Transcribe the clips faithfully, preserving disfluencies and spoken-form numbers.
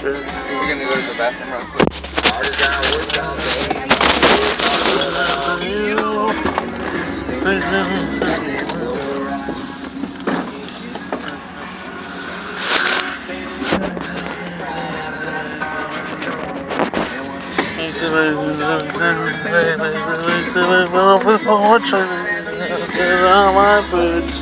gonna go to the bathroom real quick. On my boots,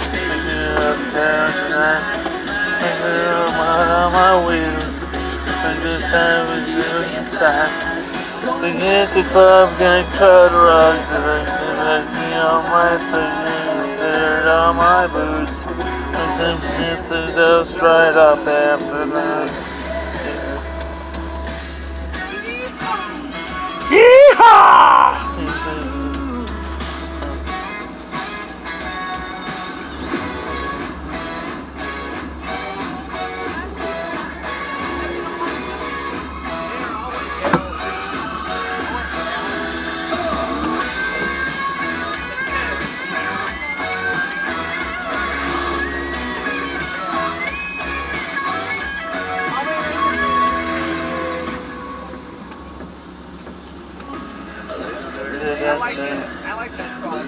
on my wheels, and this time we do inside. We hit the club, get cut rug, on my dirt on my boots, and then it's just right up after that. Yeehaw! I like that. I like that song.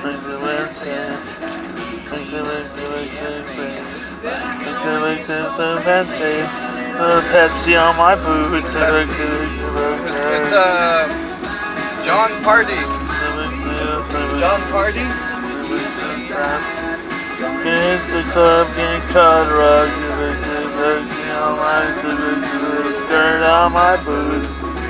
Pepsi on my boots. It's uh John Party. John Party. Get the club, get cut rug, dirt on my boots.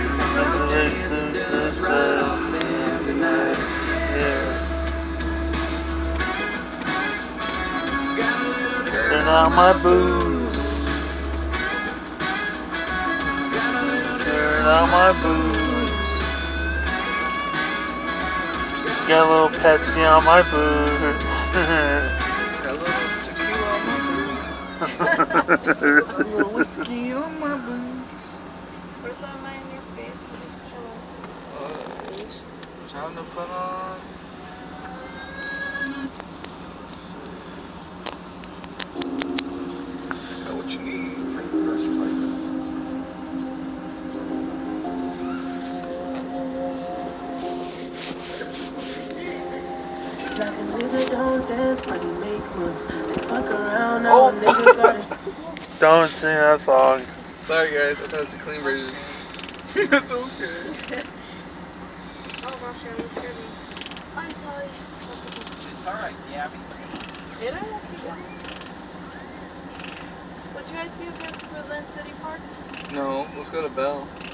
Turn on my boots. Turn on my boots. Got a little Pepsi on my boots. Got a little tequila on my boots. A little whiskey on my boots. Where's that line in your face? Just chilling. Uh, time to put on. What you need? Oh. Don't sing that song. Sorry guys, I thought it was a clean version. It's okay. Oh gosh, you scared me. I'm sorry. It's alright, yeah. Did I? Would you guys be okay for Lynn City Park? No, let's go to Bell. Yeah.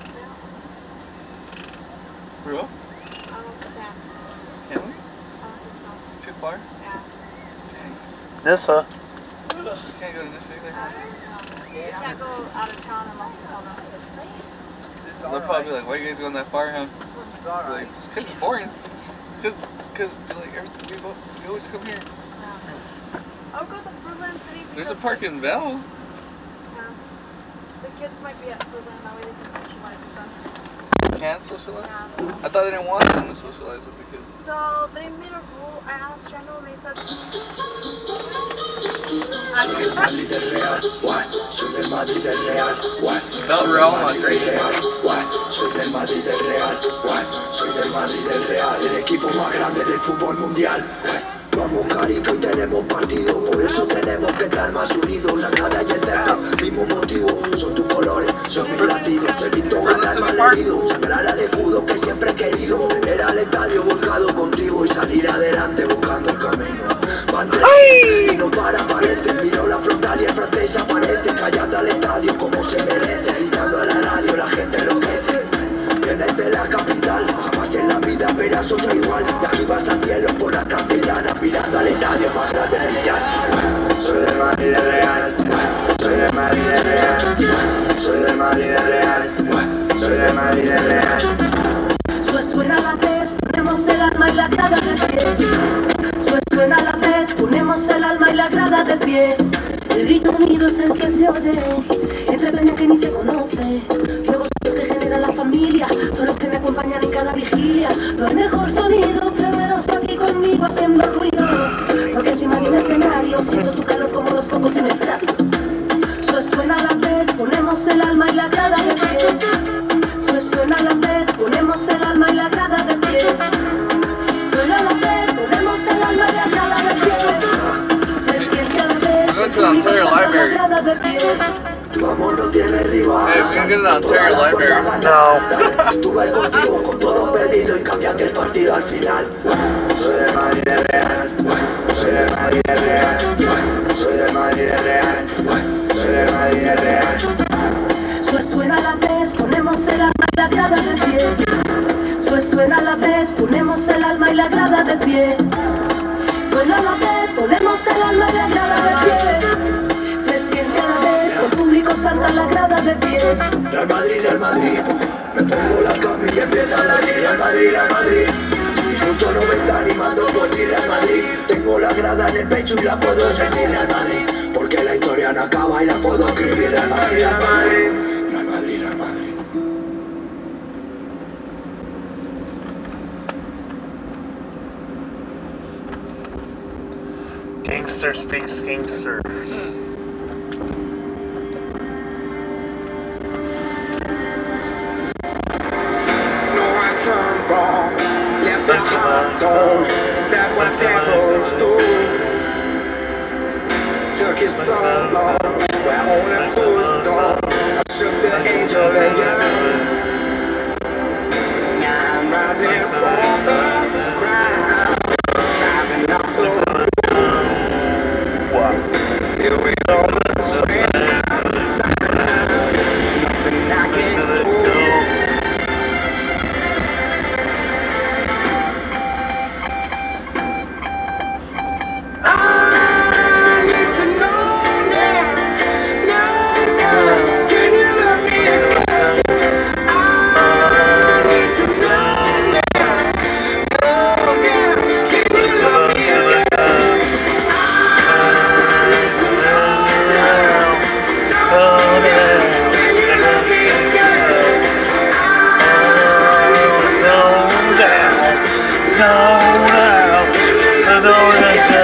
For real? I don't think that. Can we? I don't think so. It's too far? Yeah. Dang. Nissa. Can't go to this either. Uh, you can't go out of town unless you tell them. They'll probably be like, why are you guys going that far, huh? It's Like, because it's boring. Because, because like, every time we, go, we always come here. Yeah. I'll go to Fruitland City. There's a park in Bell. Yeah. The kids might be at Fruitland, that way they can socialize with them. Can't socialize? Yeah. I thought they didn't want them to socialize with the kids. So they made a rule. I asked General and they said. Madrid del Real, what? Soy del Madrid del Real, what? Bell Real Madrid. What? Soy del Madrid del Real, what? Soy del Madrid del Real, el equipo más grande del fútbol mundial. Vamos cari que hoy tenemos partido, por eso tenemos que estar más unidos. La cara y el césped, mismo motivo, son tus colores, son mis latidos. He visto ganar mal herido, sangrar al escudo que siempre he querido. Era al estadio volcado contigo y salir adelante buscando el camino. Bandera y no para, parece, miro la frontal y el francés aparece. Callando al estadio como se merece, gritando a la radio, la gente enloquece. Vienes de la capital, jamás en la vida verás otra igual. De aquí vas al cielo por la castellana, mirando al estadio más grande del Real. Soy de Madrid del Real, soy de Madrid del Real, soy de Madrid del Real, soy de Madrid del Real. Suena la vez, ponemos el alma y la grada del pie. Suena la vez, ponemos el alma y la grada del pie. El grito unido es el que se oye entre peña que ni se conoce. Fuegos que generan la familia son los que me acompañan en cada vigilia. No hay mejor sonido que veros aquí conmigo haciendo ruido, porque encima de un escenario siento tu calor como los focos de un estadio. Suena la vez, ponemos el alma alma y la grada de pie. Suena la vez, ponemos el alma y la grada de pie. Suena la vez, ponemos el alma y la grada de pie. Se siente a la vez, We went to the Ontario Library. Tu amor no tiene rival. Hey, we can get an Ontario Library. No. Tuve contigo con todo perdido y cambiaste el partido al final. Soy de Madrid de Real. Soy de Madrid de Real. Soy de Madrid de Real. Soy de Madrid de Real. Suena la vez, ponemos el alma y la grada de pie. Suena la vez, ponemos el alma y la grada de pie. Suena la vez, ponemos el alma y la grada de pie. Se siente a la vez, el público salta en la grada de pie. Real Madrid, Real Madrid. Me pongo la cama y empieza a latir. Real Madrid, Real Madrid. Minuto noventa animando por ti, Real Madrid. Tengo la grada en el pecho y la puedo sentir, Real Madrid. Porque la historia no acaba y la puedo escribir, Real Madrid, Real Madrid. Real Madrid, Real Madrid. Gangster speaks gangster. No, I turned wrong. Left the heart zone. Is that what devils do? Took it so long, where only fools go. I shook the angel and you. Now I'm rising from the ground, rising up to the Wow. feel with all the strength. There's nothing I can do. I need to know now, now, now. Can you love me again? I need to know now, know now. Can you love me again? I need to know now, know now. Can you love me again? I need to know now, know now. Can you love me again?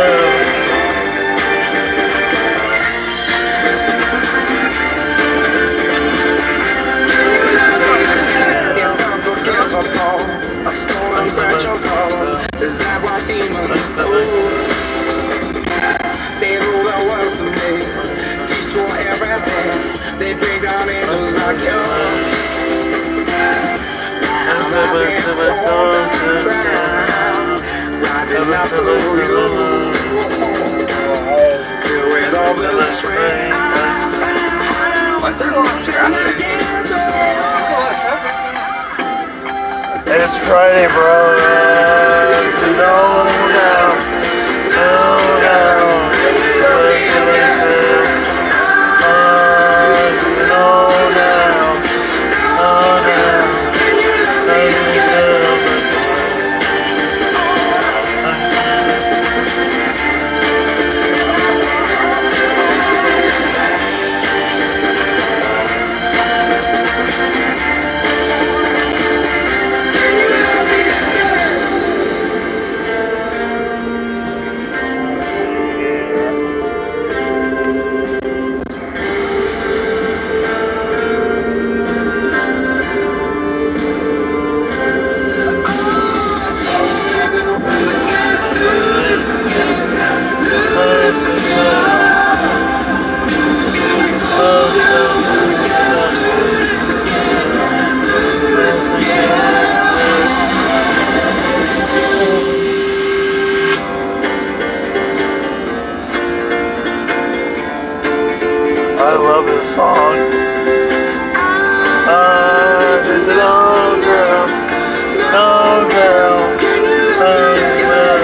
It's unforgivable, a stolen virtual soul. Is that what demons do? They rule the world to me, destroy everything. They bring down angels like you. I'm rising from the ground, rising up to you. Filled with all the strength. Why is there a lot of traffic? There's a lot of traffic. It's Friday, bro. It's no now. No now. I love this song. Ah, there's an old girl, no girl. Ah, well.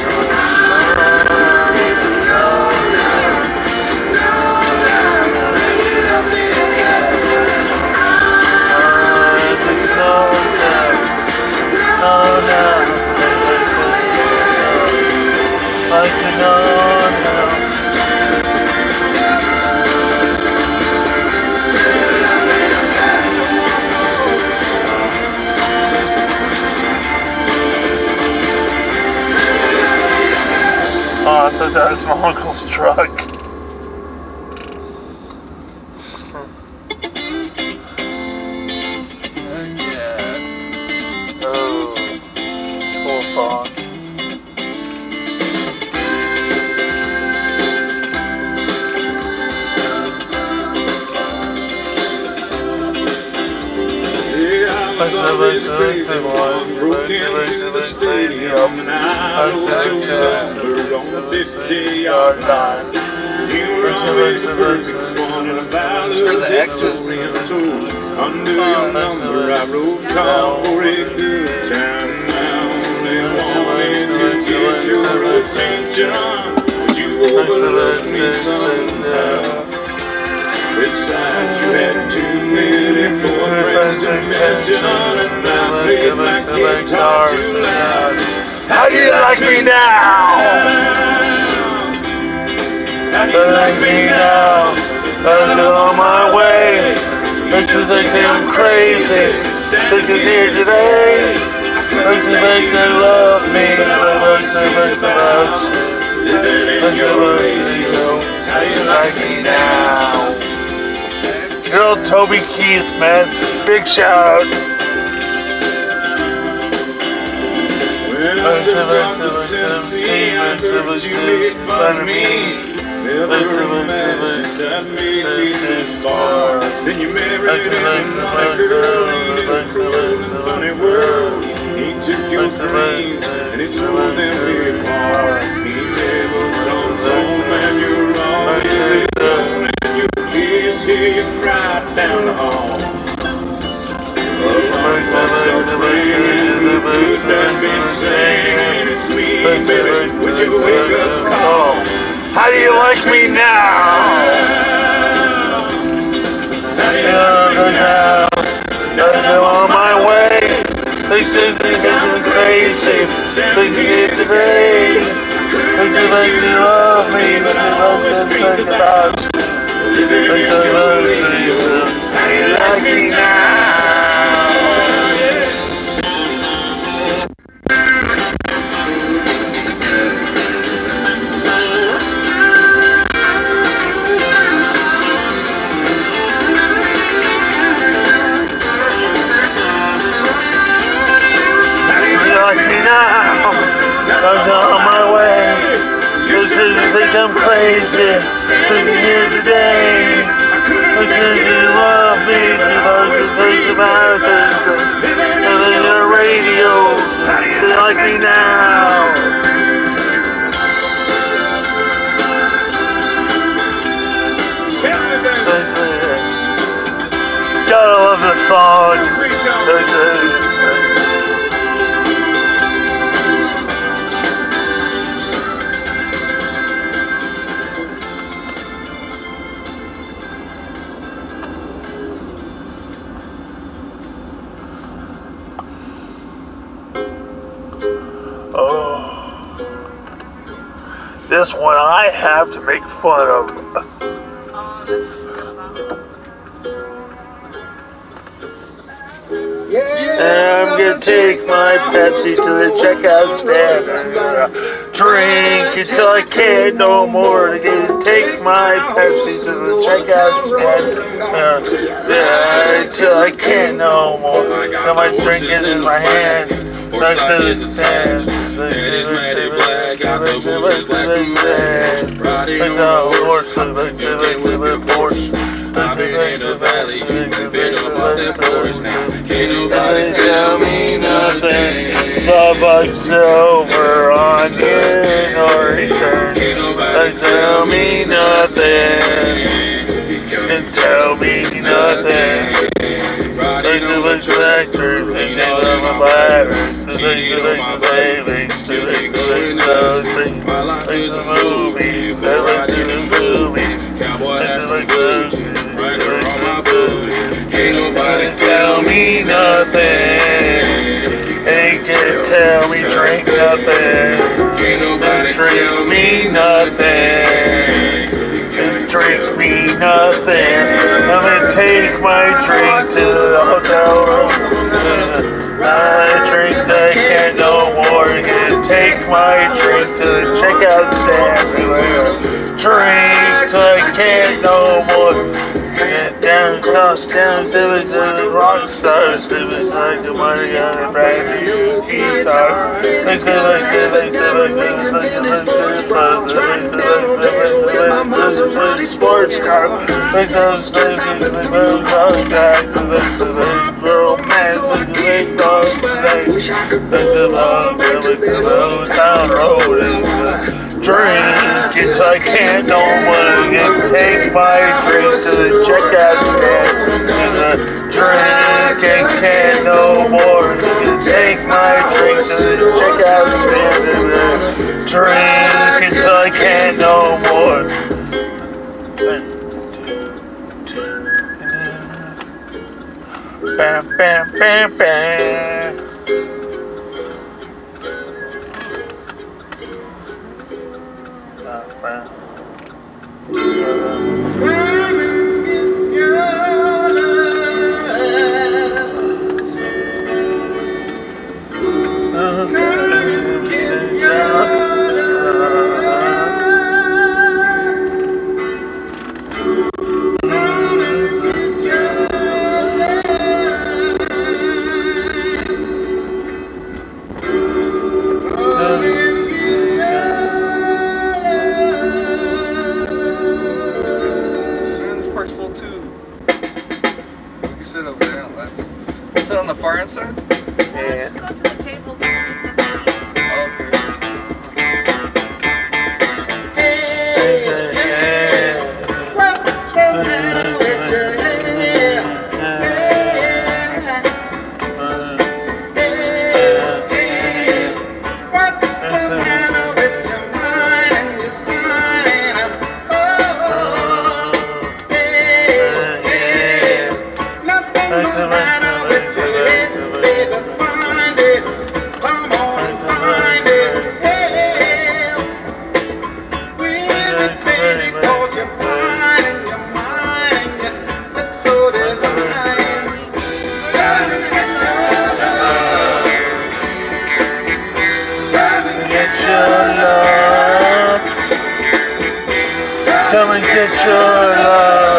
I cannot now. Oh, I thought that was my uncle's truck. Sundays are crazy ones. Broke into the stadium, and I rode Joe Adler on the fifty-yard line. You were always the perfect one, and about the X's. Under your number, I rode call for a good time. I only wanted to get your attention, but you overlooked me somehow. Besides, you had too many boyfriends to mention, and I played my guitar too loud. How do you like me now? How do you like me now? I'm on my way. Makes you think I'm crazy. Think you're here today. Makes you make them love me. Makes you make them love me. Makes you radio. How do you like me now? Your old Toby Keith, man. Big shout out. Well, to the Tennessee, I heard you made fun of me. Never imagined I'd make it this far. Then you married him, my girl, he a cruel and funny world. He took your dreams and he tore them apart. He never comes home and you're always alone, and your kids hear you cry down the hall. Along washed up rain, the blues that be singing, it's me, baby, would you wake up call? How do you like me now? How do you like me now? I'm on my way. They say they think I'm crazy. Think you get today. Think you like me, love me, but they don't just think about you. Think I love you. How do you like me now? I'm crazy, think you're here today. Because you love me, you love to think about it. And then your radio, you like me now. Gotta love this song. This one I have to make fun of. Oh, this is And I'm gonna take my Pepsi to the checkout stand. I'm gonna drink until I can't no more. I'm gonna take my Pepsi to the checkout stand. Uh, yeah, until I can't no more. Now my drink is in my hand. Back to the stand. And it's matted black, got the bushes black to man. Riding on the horse, back to the Porsche. I've been in the valley, we've been about that porch now. Can't nobody tell me nothing. Starbucks silver on in or return. Can't nobody Tell me nothing. Can tell me nothing. Riding on the tractor, thinking of my bladder. Thinking of my baby. Thinking of nothing. My life is a movie, Never before I do do the the movies. Cowboy hats and boots, rider on my booty. Can't nobody Tell me nothing. Ain't gonna tell me drink nothing. Can't nobody Drink tell me nothing. Just drink me nothing. I'm gonna take my drink to the hotel room. My drink I can't no more. Gonna take my drink to the checkout stand. Drink till I can't no more. Get down. house down, living the rock stars, living like the money on a brand new guitar. They say like they like they like they like they like they sports car. Like those things, like those guys, like the girl man, like the big dog, like the love, like the low town road, and the drink until I can't no more. Take my drink to the checkout stand, and the drink and can't no more. Take my drink to the checkout stand, and the drink until I can't no more. Bam, bam, bam, bam. Uh, bam. Sit over there on that. Sit on the far end side? Yeah. Just go to the tables and eat the Come and get your love.